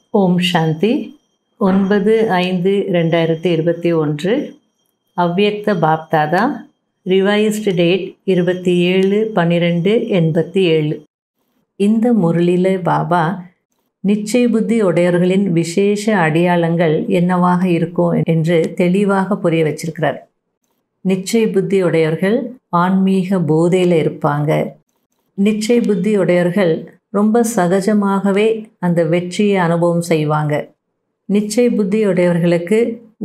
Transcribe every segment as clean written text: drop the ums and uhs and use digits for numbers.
ஓம் சாந்தி 9/5/2021 அவ்யக்த Bapdada revised date 27/12/87. இந்த முரளியில் பாபா நிச்சய புத்தி உடையவர்களின் விசேஷ அடையாளங்கள் என்னவாக இருக்கும் என்று தெளிவாக புரிய வச்சிருக்கிறார். நிச்சய புத்தி உடையவர்கள் ஆன்மீக போதையில் இருப்பாங்க. நிச்சய புத்தி உடையவர்கள் ரொம்ப சகஜமாகவே அந்த வெற்றியை அனுபவம் செய்வாங்க. நிச்சய புத்தி உடையவர்களுக்கு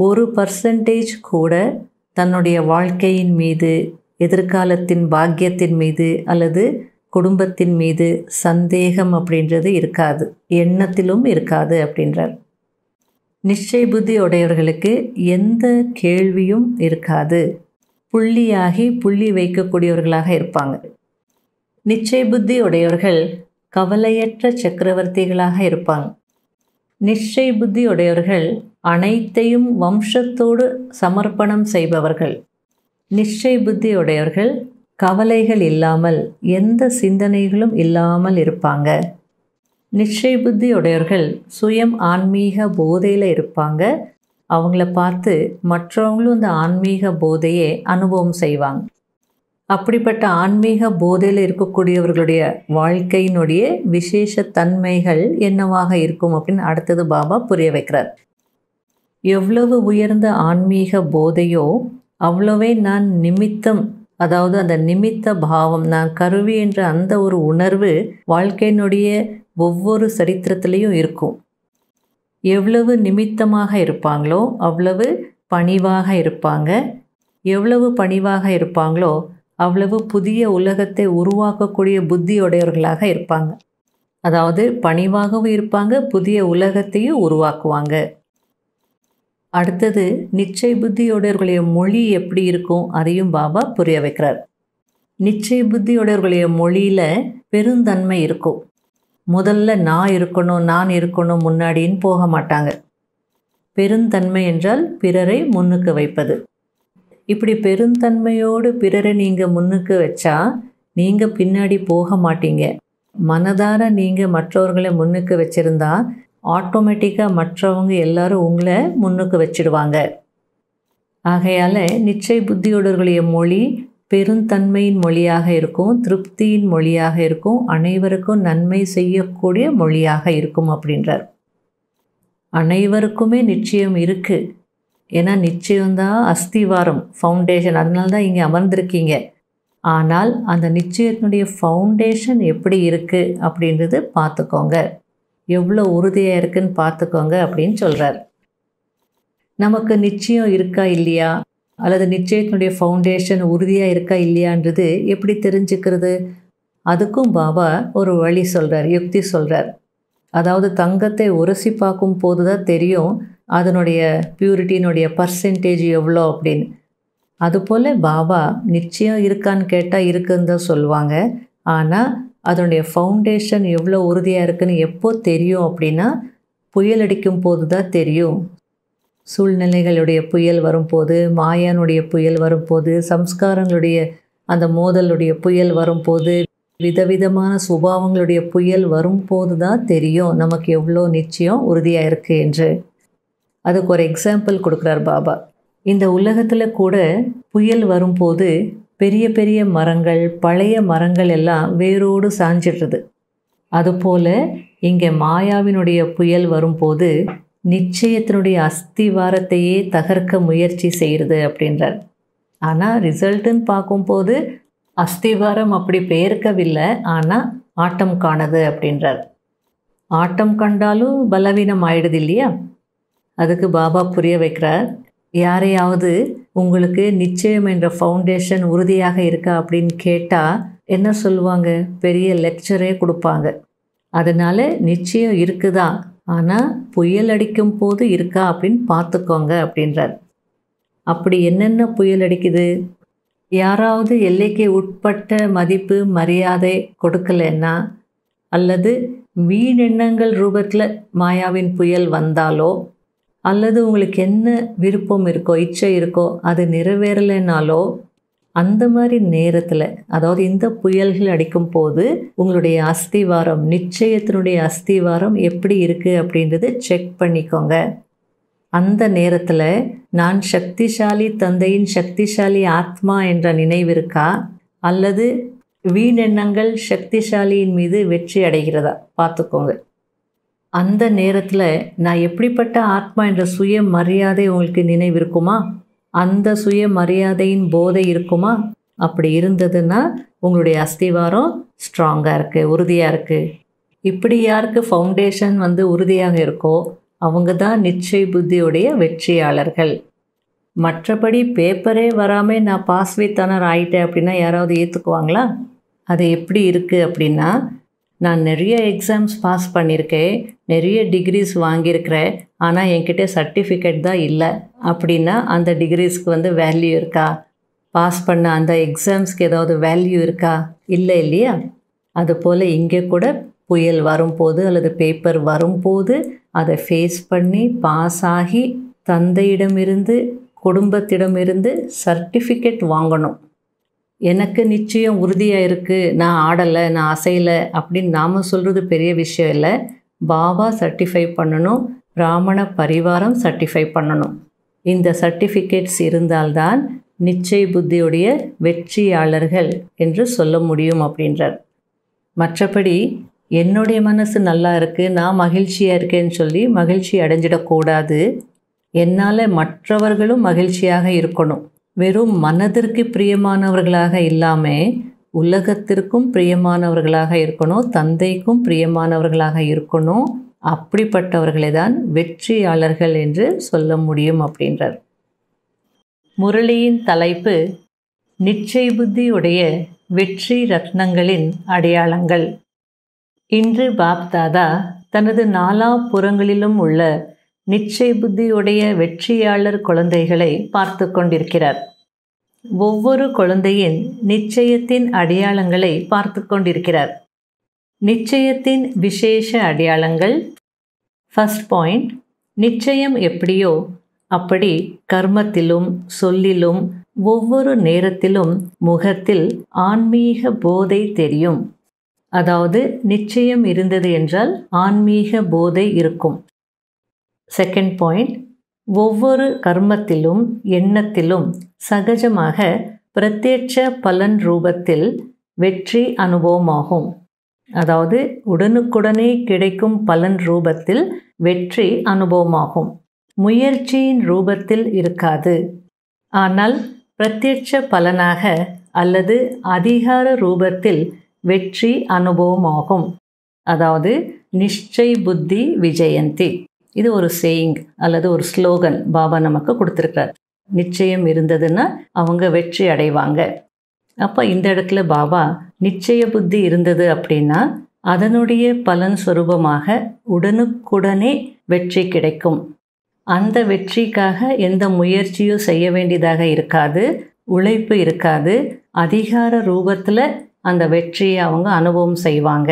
1% கூட தன்னுடைய வாழ்க்கையின் மீது, எதிர்காலத்தின் பாக்கியத்தின் மீது அல்லது குடும்பத்தின் மீது சந்தேகம் அப்படின்றது இருக்காது, எண்ணத்திலும் இருக்காது அப்படின்றார். நிச்சய புத்தி உடையவர்களுக்கு எந்த கேள்வியும் இருக்காது. புள்ளியாகி புள்ளி வைக்கக்கூடியவர்களாக இருப்பாங்க. நிச்சய புத்தி உடையவர்கள் கவலையற்ற சக்கரவர்த்திகளாக இருப்பாங்க. நிச்சய புத்தி உடையவர்கள் அனைத்தையும் வம்சத்தோடு சமர்ப்பணம் செய்பவர்கள். நிச்சய புத்தி உடையவர்கள் கவலைகள் இல்லாமல், எந்த சிந்தனைகளும் இல்லாமல் இருப்பாங்க. நிச்சய புத்தி உடையவர்கள் சுயம் ஆன்மீக போதையில் இருப்பாங்க. அவங்கள பார்த்து மற்றவங்களும் இந்த ஆன்மீக போதையை அனுபவம் செய்வாங்க. அப்படிப்பட்ட ஆன்மீக போதையில் இருக்கக்கூடியவர்களுடைய வாழ்க்கையினுடைய விசேஷ தன்மைகள் என்னவாக இருக்கும் அப்படின்னு அடுத்தது பாபா புரிய வைக்கிறார். எவ்வளவு உயர்ந்த ஆன்மீக போதையோ அவ்வளவே நான் நிமித்தம், அதாவது அந்த நிமித்த பாவம், நான் கருவி என்ற அந்த ஒரு உணர்வு வாழ்க்கையினுடைய ஒவ்வொரு சரித்திரத்திலையும் இருக்கும். எவ்வளவு நிமித்தமாக இருப்பாங்களோ அவ்வளவு பணிவாக இருப்பாங்க. எவ்வளவு பணிவாக இருப்பாங்களோ அவ்வளவு புதிய உலகத்தை உருவாக்கக்கூடிய புத்தியுடையவர்களாக இருப்பாங்க. அதாவது பணிவாகவும் இருப்பாங்க, புதிய உலகத்தையும் உருவாக்குவாங்க. அடுத்தது நிச்சய புத்தியுடையவர்களுடைய மொழி எப்படி இருக்கும் அதையும் பாபா புரிய வைக்கிறார். நிச்சய புத்தியுடையவர்களுடைய மொழியில் பெருந்தன்மை இருக்கும். முதல்ல நான் இருக்கணும் முன்னாடின்னு போக மாட்டாங்க. பெருந்தன்மை என்றால் பிறரை முன்னுக்கு வைப்பது. இப்படி பெருந்தன்மையோடு பிறரை நீங்கள் முன்னுக்கு வச்சா நீங்கள் பின்னாடி போக மாட்டீங்க. மனதார நீங்கள் மற்றவர்களை முன்னுக்கு வச்சுருந்தா ஆட்டோமேட்டிக்காக மற்றவங்க எல்லாரும் உங்களை முன்னுக்கு வச்சிடுவாங்க. ஆகையால் நிச்சய புத்தியுடையவர்களுடைய மொழி பெருந்தன்மையின் மொழியாக இருக்கும், திருப்தியின் மொழியாக இருக்கும், அனைவருக்கும் நன்மை செய்யக்கூடிய மொழியாக இருக்கும் அப்படின்றார். அனைவருக்குமே நிச்சயம் இருக்குது. ஏன்னா நிச்சயம்தான் அஸ்திவாரம், ஃபவுண்டேஷன். அதனால தான் இங்கே அமர்ந்திருக்கீங்க. ஆனால் அந்த நிச்சயத்தினுடைய ஃபவுண்டேஷன் எப்படி இருக்குது அப்படின்றது பார்த்துக்கோங்க, எவ்வளோ உறுதியாக இருக்குன்னு பார்த்துக்கோங்க அப்படின்னு சொல்கிறார். நமக்கு நிச்சயம் இருக்கா இல்லையா, அல்லது நிச்சயத்தினுடைய ஃபவுண்டேஷன் உறுதியாக இருக்கா இல்லையான்றது எப்படி தெரிஞ்சுக்கிறது? அதுக்கும் பாபா ஒரு வழி சொல்கிறார், யுக்தி சொல்கிறார். அதாவது தங்கத்தை உரசி பார்க்கும் போது தான் தெரியும் அதனுடைய பியூரிட்டினுடைய பர்சன்டேஜ் எவ்வளோ அப்படின்னு. அதுபோல் பாபா நிச்சயம் இருக்கான்னு கேட்டால் இருக்குன்னு தான் சொல்லுவாங்க. ஆனால் அதனுடைய ஃபவுண்டேஷன் எவ்வளோ உறுதியாக இருக்குன்னு எப்போ தெரியும் அப்படின்னா புயல் அடிக்கும் போது தான் தெரியும். சூழ்நிலைகளுடைய புயல் வரும்போது, மாயானுடைய புயல் வரும்போது, சம்ஸ்காரங்களுடைய அந்த மோதலுடைய புயல் வரும்போது, விதவிதமான சுபாவங்களுடைய புயல் வரும்போது தான் தெரியும் நமக்கு எவ்வளோ நிச்சயம் உறுதியாக இருக்குது என்று. அதுக்கு ஒரு எக்ஸாம்பிள் கொடுக்குறார் பாபா. இந்த உலகத்தில் கூட புயல் வரும்போது பெரிய பெரிய மரங்கள், பழைய மரங்கள் எல்லாம் வேரோடு சாஞ்சிடுறது. அதுபோல் இங்கே மாயாவினுடைய புயல் வரும்போது நிச்சயத்தினுடைய அஸ்திவாரத்தையே தகர்க்க முயற்சி செய்கிறது அப்படின்றார். ஆனால் ரிசல்ட்டுன்னு பார்க்கும்போது அஸ்திவாரம் அப்படி பெயர்க்கவில்லை, ஆனால் ஆட்டம் காணுது அப்படின்றார். ஆட்டம் கண்டாலும் பலவீனம் ஆயிடுது இல்லையா? அதுக்கு பாபா புரிய வைக்கிறார். யாரையாவது உங்களுக்கு நிச்சயம் என்ற ஃபவுண்டேஷன் உறுதியாக இருக்கா அப்படின்னு கேட்டால் என்ன சொல்லுவாங்க? பெரிய லெக்சரே கொடுப்பாங்க. அதனால் நிச்சயம் இருக்குதா, ஆனால் புயல் அடிக்கும் போது இருக்கா அப்படின்னு பார்த்துக்கோங்க அப்படின்றார். அப்படி என்னென்ன புயல் அடிக்குது? யாராவது எல்லைக்கு உட்பட்ட மதிப்பு மரியாதை கொடுக்கலன்னா, அல்லது வீணெண்ணங்கள் ரூபத்தில் மாயாவின் புயல் வந்தாலோ, அல்லது உங்களுக்கு என்ன விருப்பம் இருக்கோ, இச்சை இருக்கோ அது நிறைவேறலைனாலோ, அந்த மாதிரி நேரத்தில், அதாவது இந்த புயல்கள் அடிக்கும் போது உங்களுடைய அஸ்திவாரம், நிச்சயத்தினுடைய அஸ்திவாரம் எப்படி இருக்குது அப்படின்றது செக் பண்ணிக்கோங்க. அந்த நேரத்தில் நான் சக்திசாலி தந்தையின் சக்திசாலி ஆத்மா என்ற நினைவு இருக்கா, அல்லது வீணெண்ணங்கள் சக்திசாலியின் மீது வெற்றி அடைகிறதா பார்த்துக்கோங்க. அந்த நேரத்தில் நான் எப்படிப்பட்ட ஆத்மா என்ற சுய மரியாதை உங்களுக்கு நினைவு இருக்குமா, அந்த சுய மரியாதையின் போதை இருக்குமா? அப்படி இருந்ததுன்னா உங்களுடைய அஸ்திவாரம் ஸ்ட்ராங்காக இருக்குது, உறுதியாக இருக்குது. இப்படி யாருக்கு ஃபவுண்டேஷன் உறுதியாக இருக்கோ அவங்க தான் நிச்சய புத்தியுடைய வெற்றியாளர்கள். மற்றபடி பேப்பரே வராமல் நான் பாஸ் வித் ஆனர் ஆகிட்டேன் அப்படின்னா யாராவது ஏற்றுக்குவாங்களா? அது எப்படி இருக்குது அப்படின்னா, நான் நிறைய எக்ஸாம்ஸ் பாஸ் பண்ணியிருக்கேன், நிறைய டிகிரிஸ் வாங்கியிருக்கிறேன், ஆனால் என்கிட்ட சர்டிஃபிகேட் தான் இல்லை அப்படின்னா அந்த டிகிரிஸ்க்கு வேல்யூ இருக்கா? பாஸ் பண்ண அந்த எக்ஸாம்ஸ்க்கு ஏதாவது வேல்யூ இருக்கா? இல்லை இல்லையா? அதுபோல் இங்கே கூட புயல் வரும்போது அல்லது பேப்பர் வரும்போது அதை ஃபேஸ் பண்ணி பாஸ் ஆகி தந்தையிடமிருந்து குடும்பத்திடமிருந்து சர்டிஃபிகேட் வாங்கணும். எனக்கு நிச்சயம் உறுதியாக இருக்குது, நான் ஆடலை, நான் அசையலை அப்படின்னு நாம் சொல்கிறது பெரிய விஷயம் இல்லை. பாபா சர்டிஃபை பண்ணணும், பிராமண பரிவாரம் சர்டிஃபை பண்ணணும். இந்த சர்டிஃபிகேட்ஸ் இருந்தால்தான் நிச்சய புத்தியுடைய வெற்றியாளர்கள் என்று சொல்ல முடியும் அப்படின்றார். மற்றபடி என்னுடைய மனசு நல்லா இருக்குது, நான் மகிழ்ச்சியாக இருக்கேன்னு சொல்லி மகிழ்ச்சி அடைஞ்சிடக்கூடாது. என்னால் மற்றவர்களும் மகிழ்ச்சியாக இருக்கணும். வெறும் மனதிற்கு பிரியமானவர்களாக இல்லாமல் உலகத்திற்கும் பிரியமானவர்களாக இருக்கணும், தந்தைக்கும் பிரியமானவர்களாக இருக்கணும். அப்படிப்பட்டவர்களை தான் வெற்றியாளர்கள் என்று சொல்ல முடியும் அப்படின்றார். முரளியின் தலைப்பு நிச்சய புத்தியுடைய வெற்றி ரத்னங்களின் அடையாளங்கள். இன்று பாப்தாதா தனது நாலாபுறங்களிலும் உள்ள நிச்சய புத்தியுடைய வெற்றியாளர் குழந்தைகளை பார்த்து கொண்டிருக்கிறார். ஒவ்வொரு குழந்தையின் நிச்சயத்தின் அடையாளங்களை பார்த்து கொண்டிருக்கிறார். நிச்சயத்தின் விசேஷ அடையாளங்கள். ஃபர்ஸ்ட் பாயிண்ட், நிச்சயம் எப்படியோ அப்படி கர்மத்திலும் சொல்லிலும் ஒவ்வொரு நேரத்திலும் முகத்தில் ஆன்மீக போதை தெரியும். அதாவது நிச்சயம் இருந்தது என்றால் ஆன்மீக போதை இருக்கும். செகண்ட் பாயிண்ட், ஒவ்வொரு கர்மத்திலும் எண்ணத்திலும் சகஜமாக பிரத்யட்ச பலன் ரூபத்தில் வெற்றி அனுபவமாகும். அதாவது உடனுக்குடனே கிடைக்கும் பலன் ரூபத்தில் வெற்றி அனுபவமாகும். முயற்சியின் ரூபத்தில் இருக்காது, ஆனால் பிரத்யட்ச பலனாக அல்லது அதிகார ரூபத்தில் வெற்றி அனுபவமாகும். அதாவது நிச்சய புத்தி விஜயந்தி. இது ஒரு சேயிங் அல்லது ஒரு ஸ்லோகன் பாபா நமக்கு கொடுத்துருக்கார். நிச்சயம் இருந்ததுன்னா அவங்க வெற்றி அடைவாங்க. அப்போ இந்த இடத்துல பாபா நிச்சய புத்தி இருந்தது அப்படின்னா அதனுடைய பலன் சுரூபமாக உடனுக்குடனே வெற்றி கிடைக்கும். அந்த வெற்றிக்காக எந்த முயற்சியும் செய்ய வேண்டியதாக இருக்காது, உழைப்பு இருக்காது. அதிகார ரூபத்தில் அந்த வெற்றியை அவங்க அனுபவம் செய்வாங்க.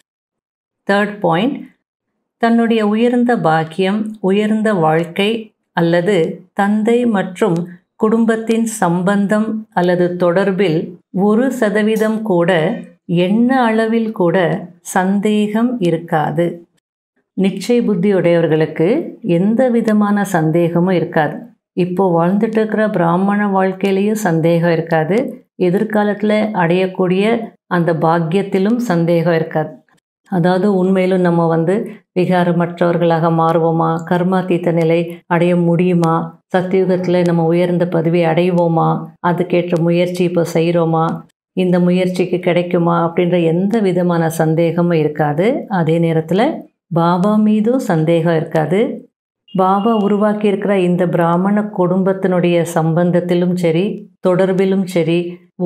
தேர்ட் பாயிண்ட், தன்னுடைய உயர்ந்த பாக்கியம், உயர்ந்த வாழ்க்கை அல்லது தந்தை மற்றும் குடும்பத்தின் சம்பந்தம் அல்லது தொடர்பில் 1% கூட எண்ண அளவில் கூட சந்தேகம் இருக்காது. நிச்சய புத்தியுடையவர்களுக்கு எந்த விதமான சந்தேகமும் இருக்காது. இப்போ வாழ்ந்துட்டு இருக்கிற பிராமண வாழ்க்கையிலையும் சந்தேகம் இருக்காது. எதிர்காலத்தில் அடையக்கூடிய அந்த பாக்கியத்திலும் சந்தேகம் இருக்காது. அதாவது உண்மையிலும் நம்ம விகாரமற்றவர்களாக மாறுவோமா, கர்மாத்தீத்த நிலை அடைய முடியுமா, சத்தியுகத்தில் நம்ம உயர்ந்த பதவி அடைவோமா, அதுக்கேற்ற முயற்சி இப்போ செய்கிறோமா, இந்த முயற்சிக்கு கிடைக்குமா அப்படின்ற எந்த விதமான சந்தேகமும் இருக்காது. அதே நேரத்தில் பாபா மீதும் சந்தேகம் இருக்காது. பாபா உருவாக்கி இருக்கிற இந்த பிராமண குடும்பத்தினுடைய சம்பந்தத்திலும் சரி, தொடர்பிலும் சரி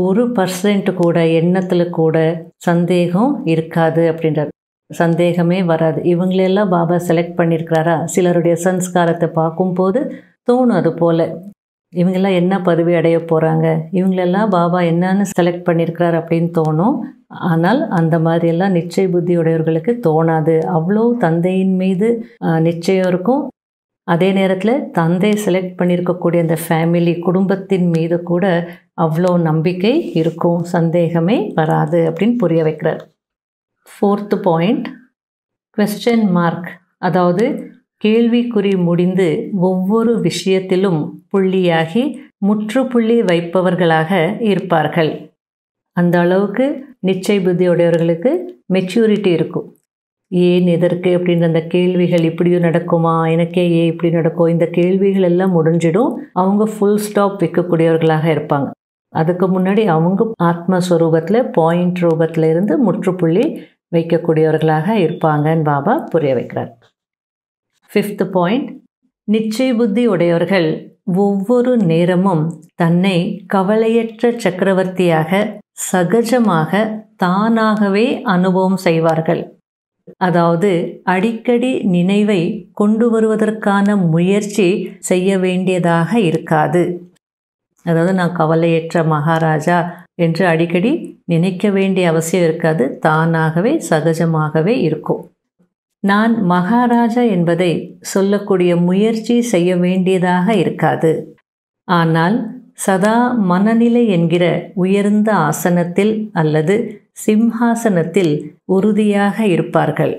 1% கூட எண்ணத்தில் கூட சந்தேகம் இருக்காது அப்படின்றார். சந்தேகமே வராது. இவங்களெல்லாம் பாபா செலக்ட் பண்ணியிருக்கிறாரா? சிலருடைய சன்ஸ்காரத்தை பார்க்கும்போது தோணும் அது போல், இவங்கெல்லாம் என்ன பதவி அடைய போகிறாங்க, இவங்களெல்லாம் பாபா என்னன்னு செலக்ட் பண்ணியிருக்கிறார் அப்படின்னு தோணும். ஆனால் அந்த மாதிரியெல்லாம் நிச்சய புத்தியுடையவர்களுக்கு தோணாது. அவ்வளோ தந்தையின் மீது நிச்சயம் இருக்கும். அதே நேரத்தில் தந்தை செலக்ட் பண்ணியிருக்கக்கூடிய அந்த ஃபேமிலி குடும்பத்தின் மீது கூட அவ்வளோ நம்பிக்கை இருக்கும், சந்தேகமே வராது அப்படின்னு புரிய வைக்கிறார். 4th பாயிண்ட், question மார்க், அதாவது கேள்விக்குறி முடிந்து ஒவ்வொரு விஷயத்திலும் புள்ளியாகி முற்றுப்புள்ளி வைப்பவர்களாக இருப்பார்கள். அந்த அளவுக்கு நிச்சய புத்தியுடையவர்களுக்கு மெச்சூரிட்டி இருக்கும். ஏன் எதற்கு அப்படின்ற அந்த கேள்விகள் இப்படியும் நடக்குமா, எனக்கே ஏன் இப்படி நடக்கும், இந்த கேள்விகள் எல்லாம் முடிஞ்சிடும். அவங்க ஃபுல் ஸ்டாப் வைக்கக்கூடியவர்களாக இருப்பாங்க. அதுக்கு முன்னாடி அவங்க ஆத்மஸ்வரூபத்தில் பாயிண்ட் ரூபத்தில் இருந்து முற்றுப்புள்ளி வைக்கக்கூடியவர்களாக இருப்பாங்கன்னு பாபா புரிய வைக்கிறார். 5th பாயிண்ட், நிச்சய புத்தி உடையவர்கள் ஒவ்வொரு நேரமும் தன்னை கவலையற்ற சக்கரவர்த்தியாக சகஜமாக தானாகவே அனுபவம் செய்வார்கள். அதாவது அடிக்கடி நினைவை கொண்டு வருவதற்கான முயற்சி செய்ய வேண்டியதாக இருக்காது. அதாவது நான் கவலையற்ற மகாராஜா என்று அடிக்கடி நினைக்க வேண்டிய அவசியம் இருக்காது, தானாகவே சகஜமாகவே இருக்கும். நான் மகாராஜா என்பதை சொல்லக்கூடிய முயற்சி செய்ய வேண்டியதாக இருக்காது. ஆனால் சதா மனநிலை என்கிற உயர்ந்த ஆசனத்தில் அல்லது சிம்ஹாசனத்தில் உறுதியாக இருப்பார்கள்.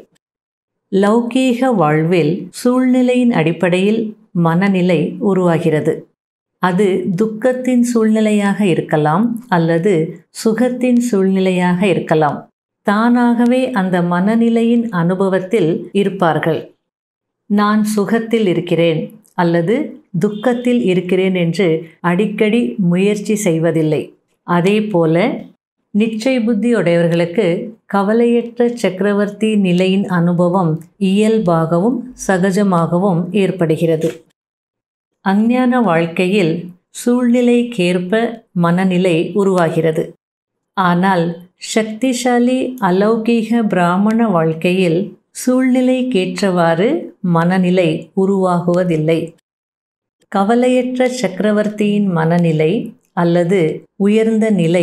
லௌகீக வாழ்வில் சூழ்நிலையின் அடிப்படையில் மனநிலை உருவாகிறது. அது துக்கத்தின் சூழ்நிலையாக இருக்கலாம் அல்லது சுகத்தின் சூழ்நிலையாக இருக்கலாம். தானாகவே அந்த மனநிலையின் அனுபவத்தில் இருப்பார்கள். நான் சுகத்தில் இருக்கிறேன் அல்லது துக்கத்தில் இருக்கிறேன் என்று அடிக்கடி முயற்சி செய்வதில்லை. அதே போல நிச்சய புத்தி உடையவர்களுக்கு கவலையற்ற சக்கரவர்த்தி நிலையின் அனுபவம் இயல்பாகவும் சகஜமாகவும் ஏற்படுகிறது. அஞ்ஞான வாழ்க்கையில் சூழ்நிலைக்கேற்ப மனநிலை உருவாகிறது. ஆனால் சக்திசாலி அலௌகீக பிராமண வாழ்க்கையில் சூழ்நிலைக்கேற்றவாறு மனநிலை உருவாகுவதில்லை. கவலையற்ற சக்கரவர்த்தியின் மனநிலை அல்லது உயர்ந்த நிலை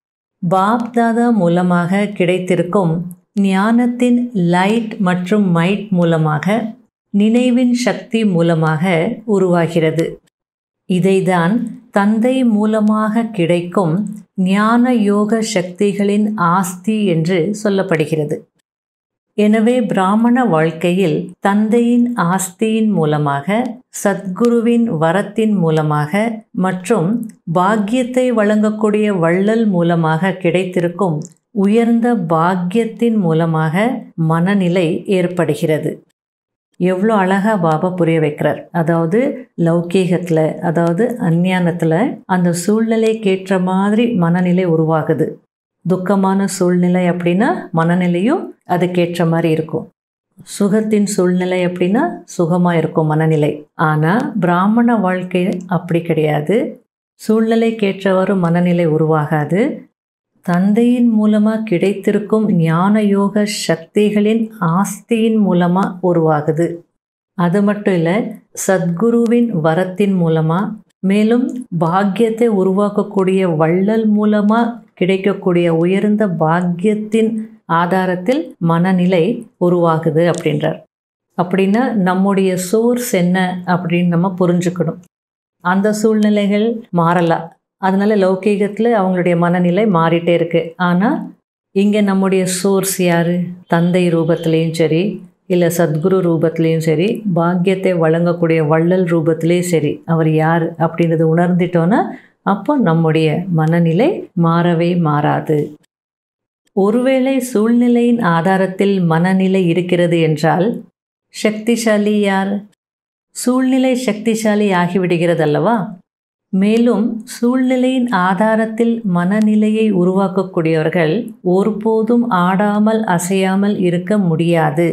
பாப்தாதா மூலமாக கிடைத்திருக்கும் ஞானத்தின் லைட் மற்றும் மைட் மூலமாக, நினைவின் சக்தி மூலமாக உருவாகிறது. இதைதான் தந்தை மூலமாக கிடைக்கும் ஞான யோக சக்திகளின் ஆஸ்தி என்று சொல்லப்படுகிறது. எனவே பிராமண வாழ்க்கையில் தந்தையின் ஆஸ்தியின் மூலமாக, சத்குருவின் வரத்தின் மூலமாக மற்றும் பாக்கியத்தை வழங்கக்கூடிய வள்ளல் மூலமாக கிடைத்திருக்கும் உயர்ந்த பாக்கியத்தின் மூலமாக மனநிலை ஏற்படுகிறது. எவ்வளோ அழகாக பாபா புரிய வைக்கிறார். அதாவது லௌகீகத்தில், அதாவது அஞ்ஞானத்தில் அந்த சூழ்நிலைக்கேற்ற மாதிரி மனநிலை உருவாகுது. துக்கமான சூழ்நிலை அப்படின்னா மனநிலையும் அதுக்கேற்ற மாதிரி இருக்கும். சுகத்தின் சூழ்நிலை அப்படின்னா சுகமாக இருக்கும் மனநிலை. ஆனால் பிராமண வாழ்க்கை அப்படி கிடையாது. சூழ்நிலைக்கேற்றவாறு மனநிலை உருவாகாது. தந்தையின் மூலமாக கிடைத்திருக்கும் ஞான யோக சக்திகளின் ஆஸ்தியின் மூலமாக உருவாகுது. அது மட்டும் இல்லை, சத்குருவின் வரத்தின் மூலமாக, மேலும் பாக்கியத்தை உருவாக்கக்கூடிய வள்ளல் மூலமாக கிடைக்கக்கூடிய உயர்ந்த பாக்கியத்தின் ஆதாரத்தில் மனநிலை உருவாகுது அப்படின்றார். அப்படின்னா நம்முடைய சோர்ஸ் என்ன அப்படின்னு நம்ம புரிஞ்சுக்கணும். அந்த சூழ்நிலைகள் மாறலாம். அதனால லௌகீகத்தில் அவங்களுடைய மனநிலை மாறிட்டே இருக்கு. ஆனால் இங்கே நம்முடைய சோர்ஸ் யார்? தந்தை ரூபத்திலையும் சரி, இல்லை சத்குரு ரூபத்திலையும் சரி, பாக்கியத்தை வழங்கக்கூடிய வள்ளல் ரூபத்திலையும் சரி, அவர் யார் அப்படின்றத உணர்ந்துட்டோன்னா அப்போ நம்முடைய மனநிலை மாறவே மாறாது. ஒருவேளை சூழ்நிலையின் ஆதாரத்தில் மனநிலை இருக்கிறது என்றால் சக்திசாலி யார்? சூழ்நிலை சக்திசாலி ஆகிவிடுகிறது அல்லவா? மேலும் சூழ்நிலையின் ஆதாரத்தில் மனநிலையை உருவாக்கக்கூடியவர்கள் ஒருபோதும் ஆடாமல் அசையாமல் இருக்க முடியாது.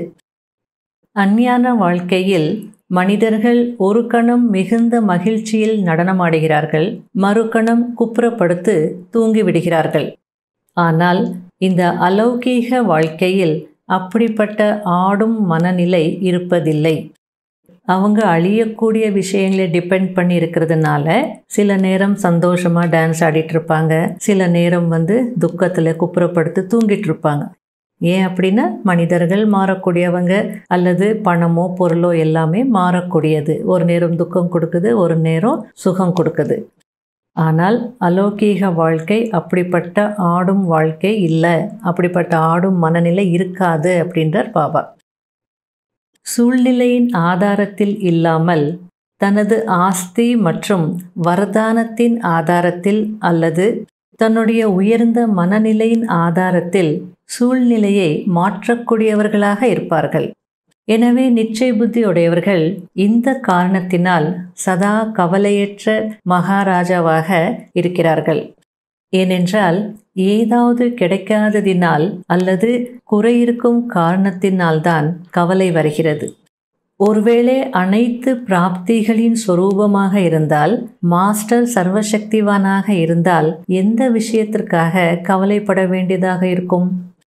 அஞ்ஞான வாழ்க்கையில் மனிதர்கள் ஒரு கணம் மிகுந்த மகிழ்ச்சியில் நடனமாடுகிறார்கள், மறுகணம் குப்புறப்படுத்து தூங்கிவிடுகிறார்கள். ஆனால் இந்த அலௌகீக வாழ்க்கையில் அப்படிப்பட்ட ஆடும் மனநிலை இருப்பதில்லை. அவங்க அழியக்கூடிய விஷயங்களை டிபெண்ட் பண்ணி இருக்கிறதுனால சில நேரம் சந்தோஷமாக டான்ஸ் ஆடிட்டு இருப்பாங்க, சில நேரம் துக்கத்தில் குப்புறப்படுத்து தூங்கிட்டு இருப்பாங்க. ஏன் அப்படின்னா மனிதர்கள் மாறக்கூடியவங்க, அல்லது பணமோ பொருளோ எல்லாமே மாறக்கூடியது. ஒரு நேரம் துக்கம் கொடுக்குது, ஒரு நேரம் சுகம் கொடுக்குது. ஆனால் அலௌகீக வாழ்க்கை அப்படிப்பட்ட ஆடும் வாழ்க்கை இல்லை, அப்படிப்பட்ட ஆடும் மனநிலை இருக்காது அப்படின்றார் பாபா. சூழ்நிலையின் ஆதாரத்தில் இல்லாமல் தனது ஆஸ்தி மற்றும் வரதானத்தின் ஆதாரத்தில் அல்லது தன்னுடைய உயர்ந்த மனநிலையின் ஆதாரத்தில் சூழ்நிலையை மாற்றக்கூடியவர்களாக இருப்பார்கள். எனவே நிச்சய புத்தி உடையவர்கள் இந்த காரணத்தினால் சதா கவலையற்ற மகாராஜாவாக இருக்கிறார்கள். ஏனென்றால் ஏதாவது கிடைக்காததினால் அல்லது குறையிருக்கும் காரணத்தினால்தான் கவலை வருகிறது. ஒருவேளை அனைத்து பிராப்திகளின் சொரூபமாக இருந்தால், மாஸ்டர் சர்வசக்திவானாக இருந்தால் எந்த விஷயத்திற்காக கவலைப்பட வேண்டியதாக இருக்கும்?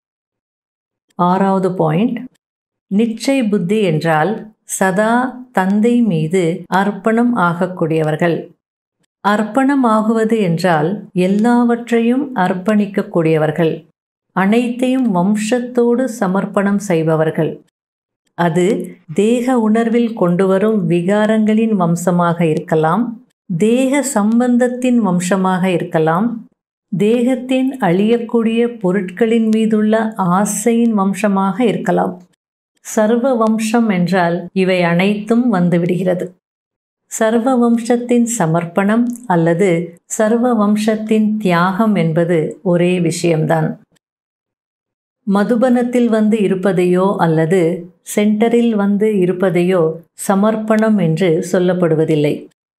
6வது பாயிண்ட், நிச்சய புத்தி என்றால் சதா தந்தை மீது அர்ப்பணம் ஆகக்கூடியவர்கள். அர்ப்பணம் ஆகுவது என்றால் எல்லாவற்றையும் அர்ப்பணிக்கக்கூடியவர்கள், அனைத்தையும் வம்சத்தோடு சமர்ப்பணம் செய்பவர்கள். அது தேக உணர்வில் கொண்டு வரும் விகாரங்களின் வம்சமாக இருக்கலாம், தேக சம்பந்தத்தின் வம்சமாக இருக்கலாம், தேகத்தின் அழியக்கூடிய பொருட்களின் மீதுள்ள ஆசையின் வம்சமாக இருக்கலாம். சர்வ வம்சம் என்றால் இவை அனைத்தும் வந்துவிடுகிறது. சர்வ வம்சத்தின் சமர்ப்பணம் அல்லது சர்வ வம்சத்தின் தியாகம் என்பது ஒரே விஷயம்தான். மதுபனத்தில் வந்து இருப்பதையோ அல்லது சென்டரில் வந்து இருப்பதையோ சமர்ப்பணம் என்று சொல்லப்படுவதில்லை.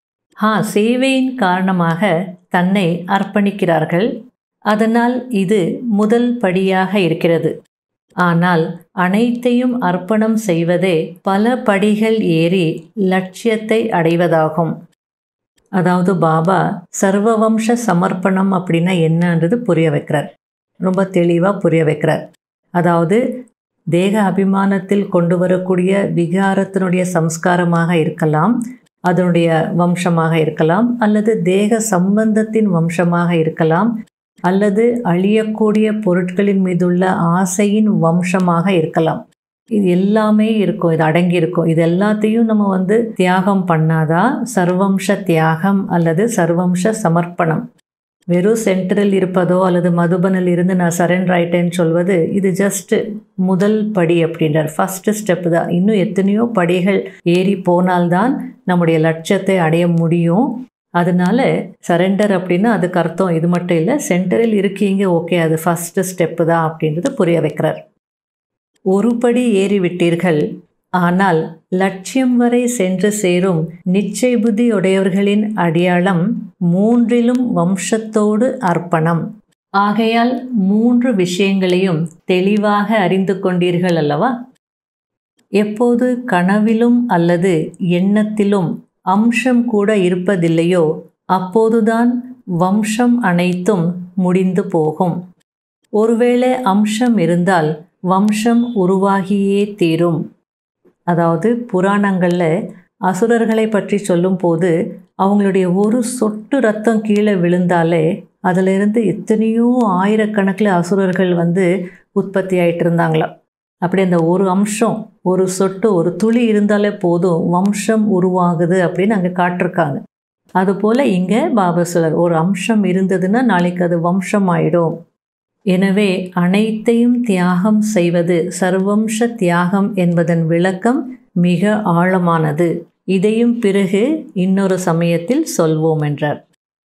சேவையின் காரணமாக தன்னை அர்ப்பணிக்கிறார்கள், அதனால் இது முதல் படியாக இருக்கிறது. ஆனால் அனைத்தையும் அர்ப்பணம் செய்வதே பல படிகள் ஏறி லட்சியத்தை அடைவதாகும். அதாவது பாபா சர்வவம்ச சமர்ப்பணம் அப்படின்னா என்னன்றது புரிய வைக்கிறார், ரொம்ப தெளிவாக புரிய வைக்கிறார். அதாவது தேக அபிமானத்தில் கொண்டு வரக்கூடிய விகாரத்தினுடைய சம்ஸ்காரமாக இருக்கலாம், அதனுடைய வம்சமாக இருக்கலாம், அல்லது தேக சம்பந்தத்தின் வம்சமாக இருக்கலாம், அல்லது அழியக்கூடிய பொருட்களின் மீதுள்ள ஆசையின் வம்சமாக இருக்கலாம். இது எல்லாமே இருக்கும், இது அடங்கி இருக்கும். இது எல்லாத்தையும் நம்ம தியாகம் பண்ணாதான் சர்வம்ச தியாகம் அல்லது சர்வம்ச சமர்ப்பணம். வெறும் சென்டரில் இருப்பதோ அல்லது மதுபனில் இருந்து நான் சரண்டர் ஆயிட்டேன்னு சொல்வது இது ஜஸ்ட் முதல் படி அப்படின்றார். ஃபர்ஸ்ட் ஸ்டெப் தான். இன்னும் எத்தனையோ படிகள் ஏறி போனால்தான் நம்முடைய லட்சியத்தை அடைய முடியும். அதனால சரண்டர் அப்படின்னா அதுக்கு அர்த்தம் இது மட்டும் இல்லை, சென்டரில் இருக்கீங்க, ஓகே, அது ஃபர்ஸ்ட் ஸ்டெப்பு தான் அப்படின்றத புரிய வைக்கிறார். ஒரு படி ஏறிவிட்டீர்கள், ஆனால் லட்சியம் வரை சென்று சேரும் நிச்சய புத்தி உடையவர்களின் அடையாளம் 3லும் வம்சத்தோடு அர்ப்பணம். ஆகையால் 3 விஷயங்களையும் தெளிவாக அறிந்து கொண்டீர்கள் அல்லவா? எப்போது கனவிலும் அல்லது எண்ணத்திலும் அம்சம் கூட இருப்பதில்லையோ அப்போதுதான் வம்சம் அனைத்தும் முடிந்து போகும். ஒருவேளை அம்சம் இருந்தால் வம்சம் உருவாகியே தீரும். அதாவது புராணங்களில் அசுரர்களை பற்றி சொல்லும்போது அவங்களுடைய ஒரு சொட்டு ரத்தம் கீழே விழுந்தாலே அதிலிருந்து எத்தனையோ ஆயிரக்கணக்கில் அசுரர்கள் உற்பத்தி ஆகிட்டு இருந்தாங்களாம். அப்படி அந்த ஒரு அம்சம், ஒரு சொட்டு, ஒரு துளி இருந்தாலே போதும் வம்சம் உருவாகுது அப்படின்னு அங்கே காட்டிருக்காங்க. அதுபோல் இங்கே பாபா சொல்றார், ஒரு அம்சம் இருந்ததுன்னா நாளைக்கு அது வம்சம் ஆயிடும். எனவே அனைத்தையும் தியாகம் செய்வது சர்வம்ச தியாகம் என்பதன் விளக்கம் மிக ஆழமானது. இதையும் பிறகு இன்னொரு சமயத்தில் சொல்வோம் என்றார்.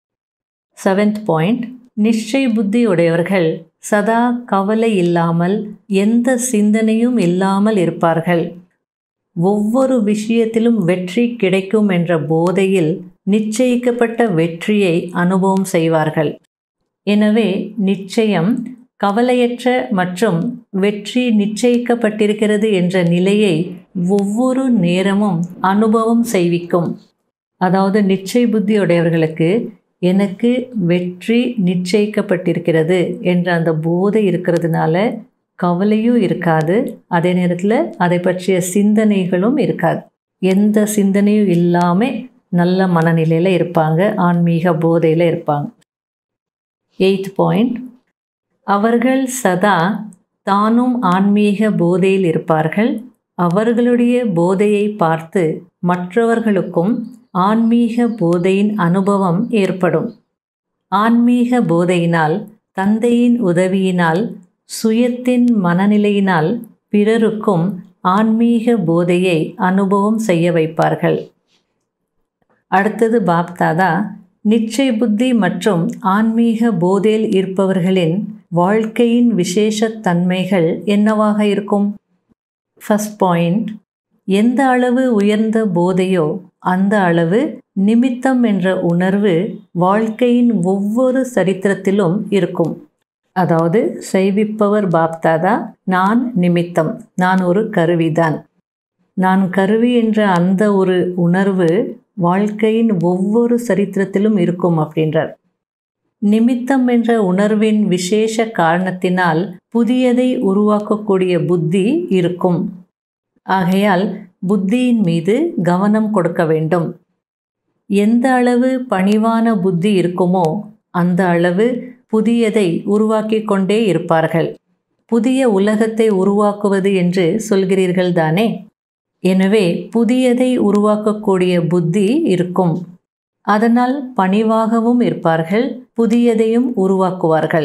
7th பாயிண்ட், நிச்சய புத்தி உடையவர்கள் சதா கவலை இல்லாமல் எந்த சிந்தனையும் இல்லாமல் இருப்பார்கள். ஒவ்வொரு விஷயத்திலும் வெற்றி கிடைக்கும் என்ற போதையில் நிச்சயிக்கப்பட்ட வெற்றியை அனுபவம் செய்வார்கள். எனவே நிச்சயம் கவலையற்ற மற்றும் வெற்றி நிச்சயிக்கப்பட்டிருக்கிறது என்ற நிலையை ஒவ்வொரு நேரமும் அனுபவம் செய்விக்கும். அதாவது நிச்சய புத்தியுடையவர்களுக்கு எனக்கு வெற்றி நிச்சயிக்கப்பட்டிருக்கிறது என்ற அந்த போதை இருக்கிறதுனால கவலையும் இருக்காது, அதே நேரத்தில் அதை பற்றிய சிந்தனைகளும் இருக்காது. எந்த சிந்தனையும் இல்லாமல் நல்ல மனநிலையில் இருப்பாங்க, ஆன்மீக போதையில் இருப்பாங்க. 8th பாயிண்ட், அவர்கள் சதா தானும் ஆன்மீக போதையில் இருப்பார்கள். அவர்களுடைய போதையை பார்த்து மற்றவர்களுக்கும் ஆன்மீக போதையின் அனுபவம் ஏற்படும். ஆன்மீக போதையினால், தந்தையின் உதவியினால், சுயத்தின் மனநிலையினால் பிறருக்கும் ஆன்மீக போதையை அனுபவம் செய்ய வைப்பார்கள். அடுத்தது பாப்தாதா நிச்சய புத்தி மற்றும் ஆன்மீக போதையில் இருப்பவர்களின் வாழ்க்கையின் விசேஷ தன்மைகள் என்னவாக இருக்கும்? ஃபர்ஸ்ட் பாயிண்ட், எந்த அளவு உயர்ந்த போதையோ அந்த அளவு நிமித்தம் என்ற உணர்வு வாழ்க்கையின் ஒவ்வொரு சரித்திரத்திலும் இருக்கும். அதாவது செய்விப்பவர் பாப்தாதா, நான் நிமித்தம், நான் ஒரு கருவிதான். நான் கருவி என்ற அந்த ஒரு உணர்வு வாழ்க்கையின் ஒவ்வொரு சரித்திரத்திலும் இருக்கும் அப்படின்றார். நிமித்தம் என்ற உணர்வின் விசேஷ காரணத்தினால் புதியதை உருவாக்கக்கூடிய புத்தி இருக்கும். ஆகையால் புத்தியின் மீது கவனம் கொடுக்க வேண்டும். எந்த அளவு பணிவான புத்தி இருக்குமோ அந்த அளவு புதியதை உருவாக்கி கொண்டே இருப்பார்கள். புதிய உலகத்தை உருவாக்குவது என்று சொல்கிறீர்கள் தானே? எனவே புதியதை உருவாக்கக்கூடிய புத்தி இருக்கும். அதனால் பணிவாகவும் இருப்பார்கள், புதியதையும் உருவாக்குவார்கள்.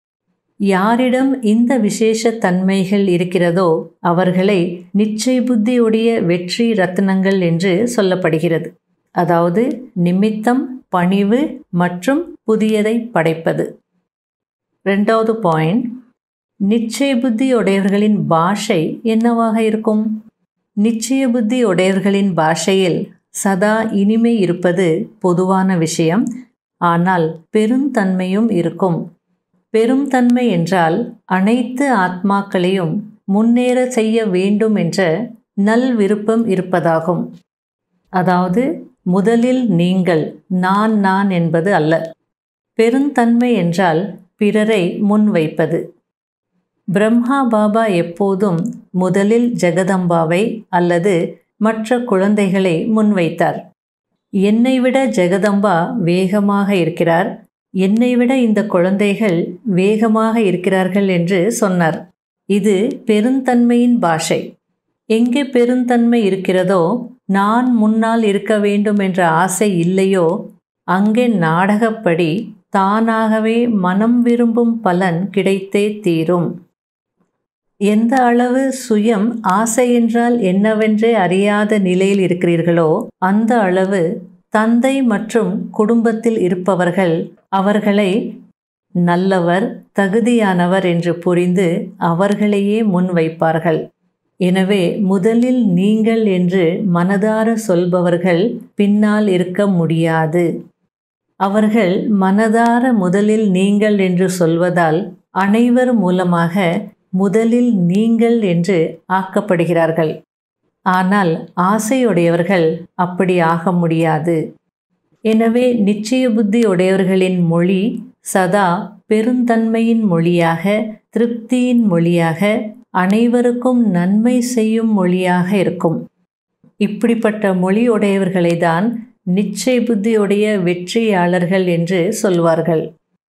யாரிடம் இந்த விசேஷ தன்மைகள் இருக்கிறதோ அவர்களை நிச்சய புத்தியுடைய வெற்றி ரத்னங்கள் என்று சொல்லப்படுகிறது. அதாவது நிமித்தம், பணிவு மற்றும் புதியதை படைப்பது. ரெண்டாவது பாயிண்ட், நிச்சய புத்தி உடையவர்களின் பாஷை என்னவாக இருக்கும்? நிச்சய புத்தி உடையவர்களின் பாஷையில் சதா இனிமை இருப்பது பொதுவான விஷயம். ஆனால் பெருந்தன்மையும் இருக்கும். பெருந்தன்மை என்றால் அனைத்து ஆத்மாக்களையும் முன்னேற செய்ய வேண்டும் என்ற நல் விருப்பம் இருப்பதாகும். அதாவது முதலில் நீங்கள், நான் என்பது அல்ல. பெருந்தன்மை என்றால் பிறரை முன்வைப்பது. பிரம்மா பாபா எப்போதும் முதலில் ஜெகதம்பாவை அல்லது மற்ற குழந்தைகளை முன்வைத்தார். என்னை விட ஜெகதம்பா வேகமாக இருக்கிறார், என்னை விட இந்த குழந்தைகள் வேகமாக இருக்கிறார்கள் என்று சொன்னார். இது பெருந்தன்மையின் பாஷை. எங்கே பெருந்தன்மை இருக்கிறதோ, நான் முன்னால் இருக்க வேண்டும் என்ற ஆசை இல்லையோ, அங்கே நாடகப்படி தானாகவே மனம் விரும்பும் பலன் கிடைத்தே தீரும். எந்த அளவு சுயம் ஆசை என்றால் என்னவென்றே அறியாத நிலையில் இருக்கிறீர்களோ அந்த அளவு தந்தை மற்றும் குடும்பத்தில் இருப்பவர்கள் அவர்களை நல்லவர், தகுதியானவர் என்று புரிந்து அவர்களையே முன்வைப்பார்கள். எனவே முதலில் நீங்கள் என்று மனதார சொல்பவர்கள் பின்னால் இருக்க முடியாது. அவர்கள் மனதார முதலில் நீங்கள் என்று சொல்வதால் அனைவர் மூலமாக முதலில் நீங்கள் என்று ஆக்கப்படுகிறார்கள். ஆனால் ஆசையுடையவர்கள் அப்படி ஆக முடியாது. எனவே நிச்சய புத்தி உடையவர்களின் மொழி சதா பெருந்தன்மையின் மொழியாக, திருப்தியின் மொழியாக, அனைவருக்கும் நன்மை செய்யும் மொழியாக இருக்கும். இப்படிப்பட்ட மொழி உடையவர்களை தான் நிச்சய புத்தியுடைய வெற்றியாளர்கள் என்று சொல்வார்கள்.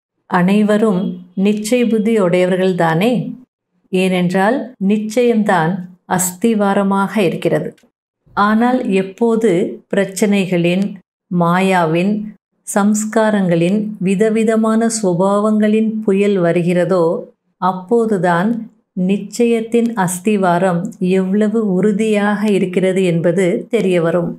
அனைவரும் நிச்சய புத்தி உடையவர்கள் தானே? ஏனென்றால் நிச்சயம்தான் அஸ்திவாரமாக இருக்கிறது. ஆனால் எப்போது பிரச்சனைகளின், மாயாவின், சம்ஸ்காரங்களின், விதவிதமான சுபாவங்களின் புயல் வருகிறதோ அப்போதுதான் நிச்சயத்தின் அஸ்திவாரம் எவ்வளவு உறுதியாக இருக்கிறது என்பது தெரிய வரும்.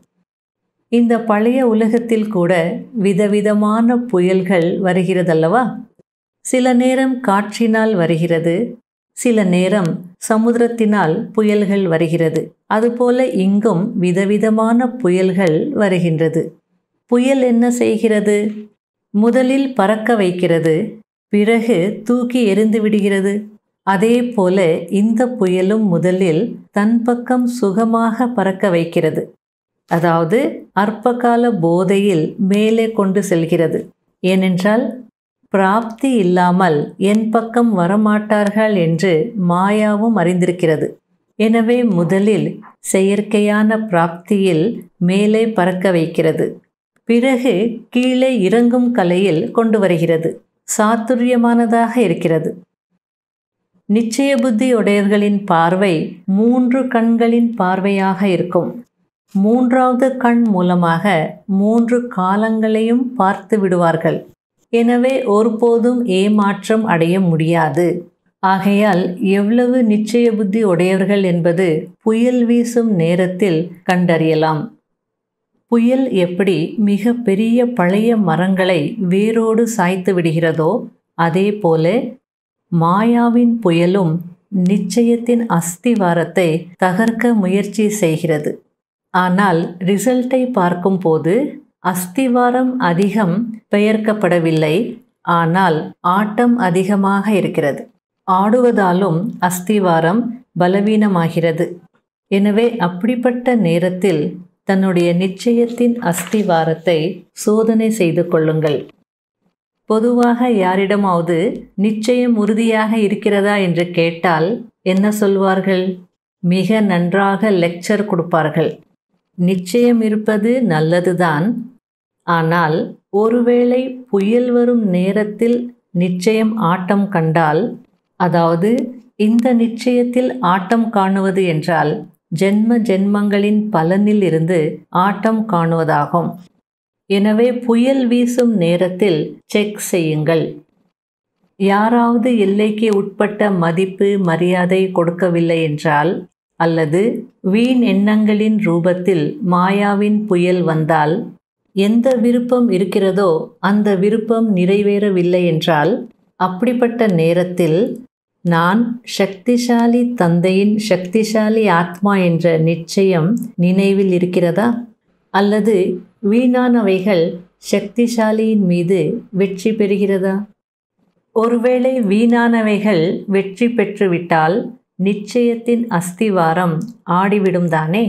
இந்த பழைய உலகத்தில் கூட விதவிதமான புயல்கள் வருகிறதல்லவா? சில நேரம் காற்றினால் வருகிறது, சில நேரம் சமுத்திரத்தினால் புயல்கள் வருகிறது. அதுபோல இங்கும் விதவிதமான புயல்கள் வருகின்றது. புயல் என்ன செய்கிறது? முதலில் பறக்க வைக்கிறது, பிறகு தூக்கி எறிந்து விடுகிறது. அதே போல இந்த புயலும் முதலில் தன் பக்கம் சுகமாக பறக்க வைக்கிறது. அதாவது அற்பகால போதையில் மேலே கொண்டு செல்கிறது. ஏனென்றால் பிராப்தி இல்லாமல் என் பக்கம் வரமாட்டார்கள் என்று மாயாவும் அறிந்திருக்கிறது. எனவே முதலில் செயற்கையான பிராப்தியில் மேலே பறக்க வைக்கிறது, பிறகு கீழே இறங்கும் கலையில் கொண்டு வருகிறது. சாதுரியமானதாக இருக்கிறது. நிச்சய புத்தி உடையவர்களின் பார்வை 3 கண்களின் பார்வையாக இருக்கும். 3வது கண் மூலமாக 3 காலங்களையும் பார்த்து விடுவார்கள். எனவே ஒருபோதும் ஏமாற்றம் அடைய முடியாது. ஆகையால் எவ்வளவு நிச்சய புத்தி உடையவர்கள் என்பது புயல் வீசும் நேரத்தில் கண்டறியலாம். புயல் எப்படி மிக பெரிய பழைய மரங்களை வேரோடு சாய்த்து விடுகிறதோ அதே போல மாயாவின் புயலும் நிச்சயத்தின் அஸ்திவாரத்தை தகர்க்க முயற்சி செய்கிறது. ஆனால் ரிசல்ட்டை பார்க்கும்போது அஸ்திவாரம் அதிகம் பெயர்க்கப்படவில்லை, ஆனால் ஆட்டம் அதிகமாக இருக்கிறது. ஆடுவதாலும் அஸ்திவாரம் பலவீனமாகிறது. எனவே அப்படிப்பட்ட நேரத்தில் தன்னுடைய நிச்சயத்தின் அஸ்திவாரத்தை சோதனை செய்து கொள்ளுங்கள். பொதுவாக யாரிடமாவது நிச்சயம் உறுதியாக இருக்கிறதா என்று கேட்டால் என்ன சொல்வார்கள்? மிக நன்றாக லெக்சர் கொடுப்பார்கள். நிச்சயம் இருப்பது நல்லதுதான், ஆனால் ஒருவேளை புயல் வரும் நேரத்தில் நிச்சயம் ஆட்டம் கண்டால், அதாவது இந்த நிச்சயத்தில் ஆட்டம் காணுவது என்றால் ஜென்ம ஜென்மங்களின் பலனில் இருந்து ஆட்டம் காணுவதாகும். எனவே புயல் வீசும் நேரத்தில் செக் செய்யுங்கள். யாராவது எல்லைக்கு உட்பட்ட மதிப்பு மரியாதை கொடுக்கவில்லை என்றால், அல்லது வீண் எண்ணங்களின் ரூபத்தில் மாயாவின் புயல் வந்தால், எந்த விருப்பம் இருக்கிறதோ அந்த விருப்பம் நிறைவேறவில்லை என்றால், அப்படிப்பட்ட நேரத்தில் நான் சக்திசாலி தந்தையின் சக்திசாலி ஆத்மா என்ற நிச்சயம் நினைவில் இருக்கிறதா? அல்லது வீணானவைகள் சக்திசாலியின் மீது வெற்றி பெறுகிறதா? ஒருவேளை வீணானவைகள் வெற்றி பெற்றுவிட்டால் நிச்சயத்தின் அஸ்திவாரம் ஆடிவிடும் தானே.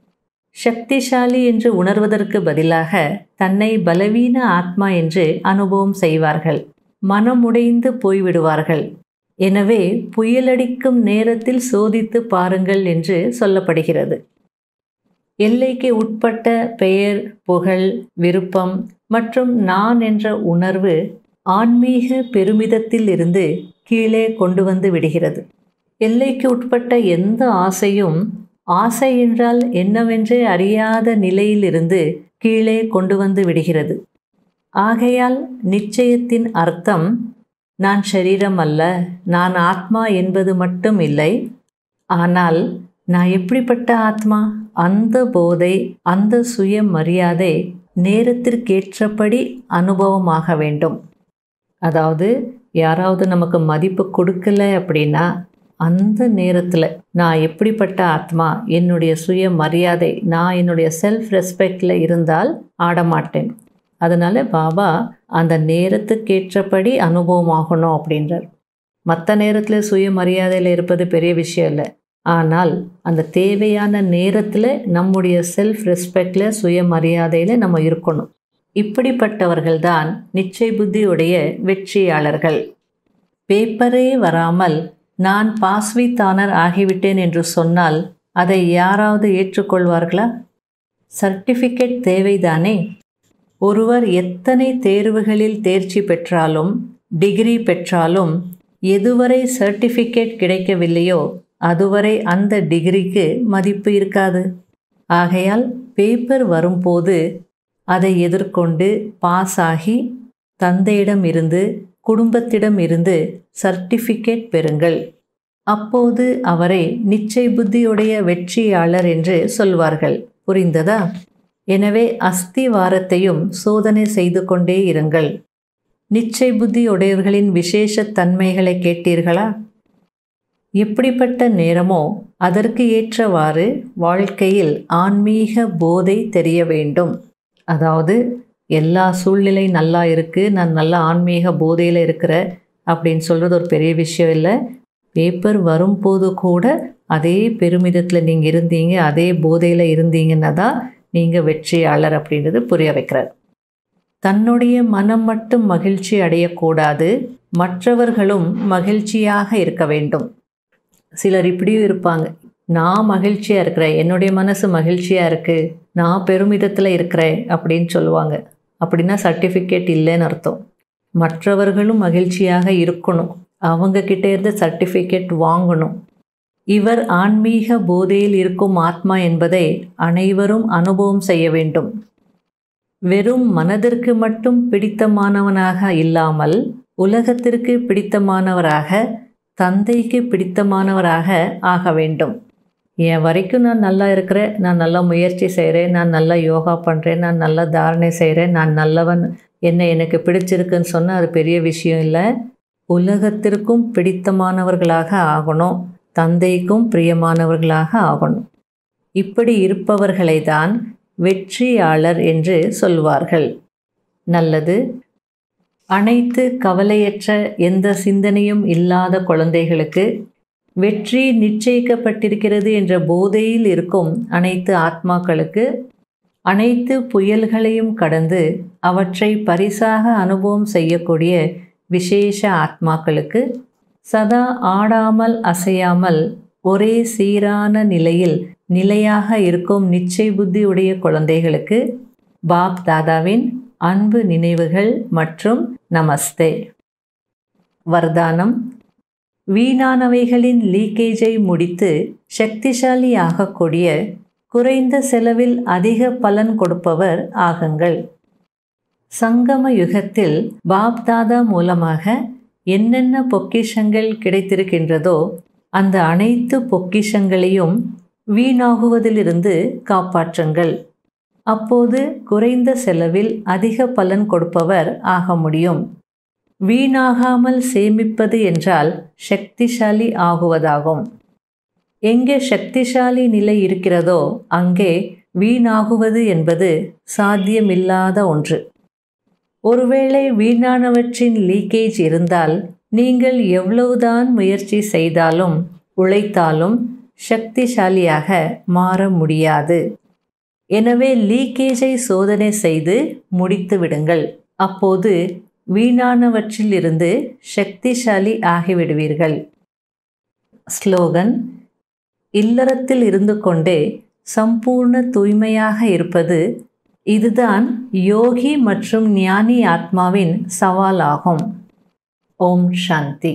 சக்திசாலி என்று உணர்வதற்கு பதிலாக தன்னை பலவீன ஆத்மா என்று அனுபவம் செய்வார்கள். மனமுடைந்து போய்விடுவார்கள். எனவே புயலடிக்கும் நேரத்தில் சோதித்து பாருங்கள் என்று சொல்லப்படுகிறது. எல்லைக்கு உட்பட்ட பெயர், புகழ், விருப்பம் மற்றும் நான் என்ற உணர்வு ஆன்மீக பெருமிதத்தில் இருந்து கீழே கொண்டு வந்து விடுகிறது. எல்லைக்கு உட்பட்ட எந்த ஆசையும் ஆசை என்றால் என்னவென்றே அறியாத நிலையிலிருந்து கீழே கொண்டு வந்து விடுகிறது. ஆகையால் நிச்சயத்தின் அர்த்தம் நான் சரீரம் அல்ல, நான் ஆத்மா என்பது மட்டும் இல்லை. ஆனால் நான் எப்படிப்பட்ட ஆத்மா? அந்த போதை, அந்த சுய மரியாதை நேரத்திற்கேற்றபடி அனுபவமாக வேண்டும். அதாவது யாராவது நமக்கு மதிப்பு கொடுக்கல அப்படின்னா அந்த நேரத்தில் நான் எப்படிப்பட்ட ஆத்மா, என்னுடைய சுய மரியாதை, நான் என்னுடைய செல்ஃப் ரெஸ்பெக்டில் இருந்தால் ஆடமாட்டேன். அதனால் பாபா அந்த நேரத்துக்கேற்றபடி அனுபவமாகணும் அப்படின்றார். மற்ற நேரத்தில் சுய மரியாதையில் இருப்பது பெரிய விஷயம் இல்லை. ஆனால் அந்த தேவையான நேரத்தில் நம்முடைய செல்ஃப் ரெஸ்பெக்டில் சுய மரியாதையில் நம்ம இருக்கணும். இப்படிப்பட்டவர்கள்தான் நிச்சய புத்தியுடைய வெற்றியாளர்கள். பேப்பரே வராமல் நான் பாஸ்வித்தானர் ஆகிவிட்டேன் என்று சொன்னால் அதை யாராவது ஏற்றுக்கொள்வார்களா? சர்டிஃபிகேட் தேவைதானே. ஒருவர் எத்தனை தேர்வுகளில் தேர்ச்சி பெற்றாலும் டிகிரி பெற்றாலும் எதுவரை சர்டிஃபிகேட் கிடைக்கவில்லையோ அதுவரை அந்த டிகிரிக்கு மதிப்பு இருக்காது. ஆகையால் பேப்பர் வரும்போது அதை எதிர்கொண்டு பாஸ் ஆகி தந்தையிடம் இருந்து குடும்பத்திடம் இருந்து சர்டிஃபிகேட் பெறுங்கள். அப்போது அவரை நிச்சய புத்தியுடைய வெற்றியாளர் என்று சொல்வார்கள். புரிந்ததா? எனவே அஸ்திவாரத்தையும் சோதனை செய்து கொண்டே இருங்கள். நிச்சய புத்தி உடையவர்களின் விசேஷ தன்மைகளை கேட்டீர்களா? எப்படிப்பட்ட நேரமோ அதற்கு ஏற்றவாறு வாழ்க்கையில் ஆன்மீக போதை தெரிய வேண்டும். அதாவது எல்லா சூழ்நிலை நல்லா இருக்குது, நான் நல்லா ஆன்மீக போதையில் இருக்கிறேன் அப்படின்னு சொல்கிறது ஒரு பெரிய விஷயம் இல்லை. பேப்பர் வரும்போது கூட அதே பெருமிதத்தில் நீங்கள் இருந்தீங்க, அதே போதையில் இருந்தீங்கன்னா தான் நீங்கள் வெற்றியாளர் அப்படின்றது புரிய வைக்கிறார். தன்னுடைய மனம் மட்டும் மகிழ்ச்சி அடையக்கூடாது, மற்றவர்களும் மகிழ்ச்சியாக இருக்க வேண்டும். சிலர் இப்படியும் இருப்பாங்க, நான் மகிழ்ச்சியாக இருக்கிறேன், என்னுடைய மனசு மகிழ்ச்சியாக இருக்குது, நான் பெருமிதத்தில் இருக்கிறேன் அப்படின்னு சொல்லுவாங்க. அப்படின்னா சர்டிஃபிகேட் இல்லைன்னு அர்த்தம். மற்றவர்களும் மகிழ்ச்சியாக இருக்கணும், அவங்கக்கிட்ட இருந்து சர்டிஃபிகேட் வாங்கணும். இவர் ஆன்மீக போதையில் இருக்கும் ஆத்மா என்பதை அனைவரும் அனுபவம் செய்ய வேண்டும். வெறும் மனதிற்கு மட்டும் பிடித்தமானவனாக இல்லாமல் உலகத்திற்கு பிடித்தமானவராக, தந்தைக்கு பிடித்தமானவராக ஆக வேண்டும். என் வரைக்கும் நான் நல்லா இருக்கிறேன், நான் நல்லா முயற்சி செய்கிறேன், நான் நல்லா யோகா பண்ணுறேன், நான் நல்லா தாரணை செய்கிறேன், நான் நல்லவன், எனக்கு பிடிச்சிருக்குன்னு சொன்னால் அது பெரிய விஷயம் இல்லை. உலகத்திற்கும் பிடித்தமானவர்களாக ஆகணும், தந்தைக்கும் பிரியமானவர்களாக ஆகணும். இப்படி இருப்பவர்களை தான் வெற்றியாளர் என்று சொல்வார்கள். நல்லது. அனைத்து கவலையற்ற எந்த சிந்தனையும் இல்லாத குழந்தைகளுக்கு வெற்றி நிச்சயிக்கப்பட்டிருக்கிறது என்ற போதையில் இருக்கும் அனைத்து ஆத்மாக்களுக்கு, அனைத்து புயல்களையும் கடந்து அவற்றை பரிசாக அனுபவம் செய்யக்கூடிய விசேஷ ஆத்மாக்களுக்கு, சதா ஆடாமல் அசையாமல் ஒரே சீரான நிலையில் நிலையாக இருக்கும் நிச்சய புத்தி உடைய குழந்தைகளுக்கு பாப் தாதாவின் அன்பு நினைவுகள் மற்றும் நமஸ்தே. வர்தானம். வீணானவைகளின் லீக்கேஜை முடித்து சக்திசாலி ஆகக்கூடிய, குறைந்த செலவில் அதிக பலன் கொடுப்பவர் ஆகுங்கள். சங்கம யுகத்தில் பாப் தாதா மூலமாக என்னென்ன பொக்கிஷங்கள் கிடைத்திருக்கின்றதோ அந்த அனைத்து பொக்கிஷங்களையும் வீணாகுவதிலிருந்து காப்பாற்றுங்கள். அப்போது குறைந்த செலவில் அதிக பலன் கொடுப்பவர் ஆக முடியும். வீணாகாமல் சேமிப்பது என்றால் சக்திசாலி ஆகுவதாகும். எங்கே சக்திசாலி நிலை இருக்கிறதோ அங்கே வீணாகுவது என்பது சாத்தியமில்லாத ஒன்று. ஒருவேளை வீணானவற்றின் லீக்கேஜ் இருந்தால் நீங்கள் எவ்வளவுதான் முயற்சி செய்தாலும் உழைத்தாலும் சக்திசாலியாக மாற முடியாது. எனவே லீக்கேஜை சோதனை செய்து முடித்து விடுங்கள். அப்போது வீணானவற்றிலிருந்து சக்திசாலி ஆகிவிடுவீர்கள். ஸ்லோகன். இல்லறத்தில் இருந்து கொண்டே சம்பூர்ண தூய்மையாக இருப்பது, இதுதான் யோகி மற்றும் ஞானி ஆத்மாவின் சவாலாகும். ஓம் சாந்தி.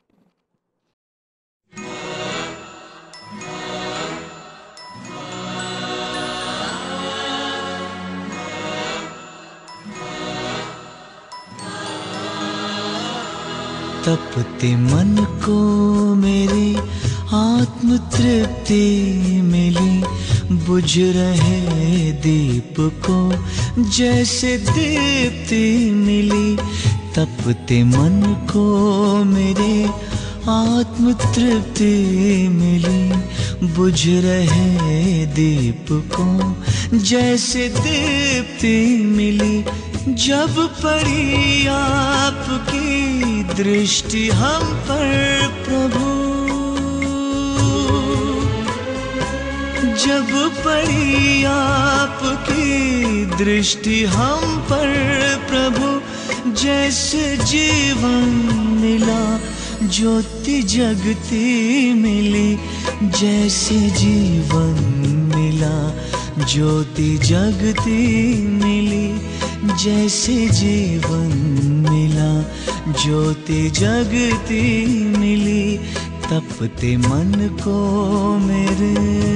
तपते मन को मेरी आत्म तृप्ति मिली, बुझ रहे दीप को जैसे दीप्ति मिली। तपते मन को मेरे आत्म तृप्ति मिली, बुझ रहे दीप को जैसे दीप्ति मिली। जब पड़ी आपकी दृष्टि हम पर प्रभु, जब पड़ी आपकी दृष्टि हम पर प्रभु, जैसे जीवन मिला ज्योति जगती मिली, जैसे जीवन मिला ज्योति जगती मिली, जैसे जीवन मिला ज्योति जगती मिली। तपते मन को मेरे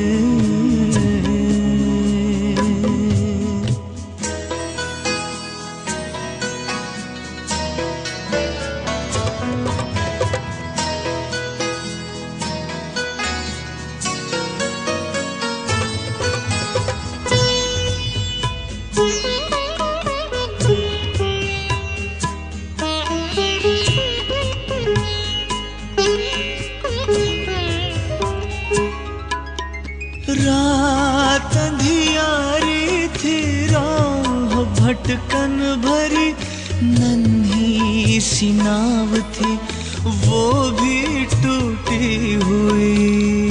रात अंधियारी थी, राह भटकन भरी, नन्ही सी नाव थी वो भी टूटी हुई।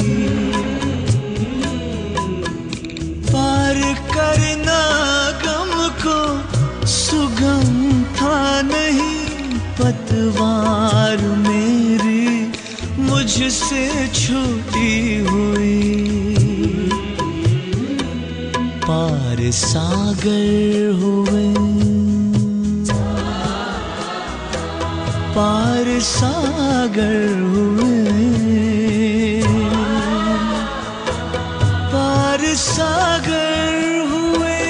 पार करना गम को सुगम था नहीं, पतवार मेरी मुझसे छूटी हुई। पार सागर हुए, पार सागर हुए, पार सागर हुए,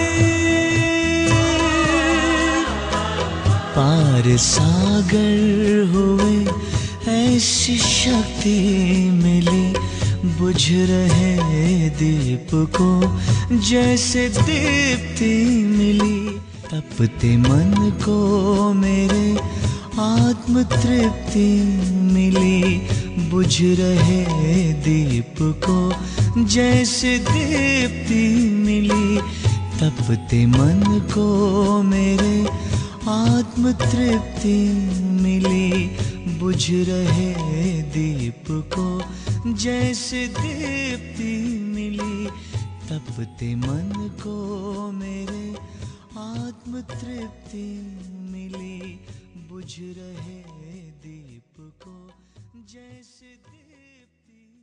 पार सागर हुए। ऐसी शक्ति मिली बुझ रहे दीप को जैसे दीप्ति मिली। तपते मन को मेरे आत्म तृप्ति मिली, बुझ रहे दीप को जैसे दीप्ति मिली। तपते मन को मेरे आत्म तृप्ति मिली, बुझ रहे दीप को जैसे दीप्ति मिली। तपते मन को मेरे आत्म तृप्ति मिली, बुझ रहे दीप को जैसे